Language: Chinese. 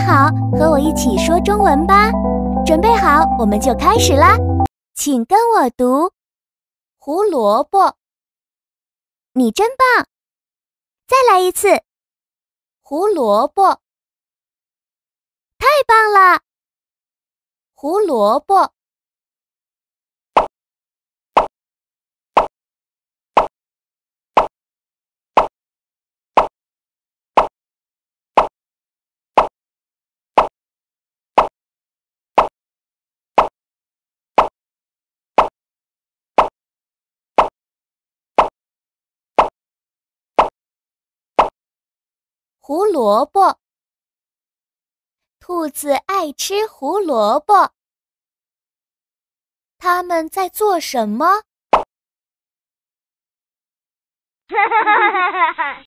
好，和我一起说中文吧。准备好，我们就开始啦。请跟我读胡萝卜。你真棒！再来一次。胡萝卜。太棒了！胡萝卜。胡萝卜。兔子爱吃胡萝卜。他们在做什么？